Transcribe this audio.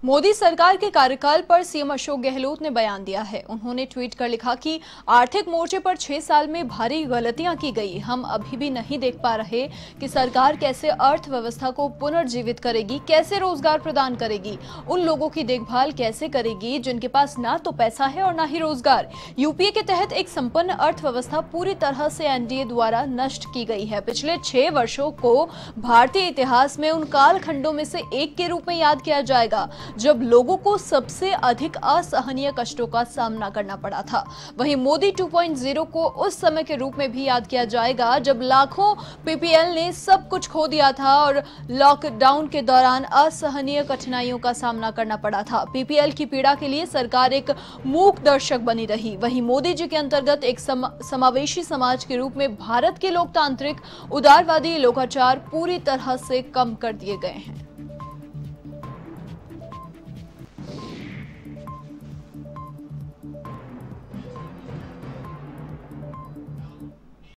मोदी सरकार के कार्यकाल पर सीएम अशोक गहलोत ने बयान दिया है। उन्होंने ट्वीट कर लिखा कि आर्थिक मोर्चे पर 6 साल में भारी गलतियां की गई। हम अभी भी नहीं देख पा रहे कि सरकार कैसे अर्थव्यवस्था को पुनर्जीवित करेगी, कैसे रोजगार प्रदान करेगी, उन लोगों की देखभाल कैसे करेगी जिनके पास ना तो पैसा है और ना ही रोजगार। यूपीए के तहत एक संपन्न अर्थव्यवस्था पूरी तरह से एनडीए द्वारा नष्ट की गई है। पिछले 6 वर्षों को भारतीय इतिहास में उन कालखंडों में से एक के रूप में याद किया जाएगा जब लोगों को सबसे अधिक असहनीय कष्टों का सामना करना पड़ा था। वहीं मोदी 2.0 को उस समय के रूप में भी याद किया जाएगा जब लाखों पीपीएल ने सब कुछ खो दिया था और लॉकडाउन के दौरान असहनीय कठिनाइयों का सामना करना पड़ा था। पीपीएल की पीड़ा के लिए सरकार एक मूक दर्शक बनी रही। वहीं मोदी जी के अंतर्गत एक समावेशी समाज के रूप में भारत के लोकतांत्रिक उदारवादी लोकाचार पूरी तरह से कम कर दिए गए हैं।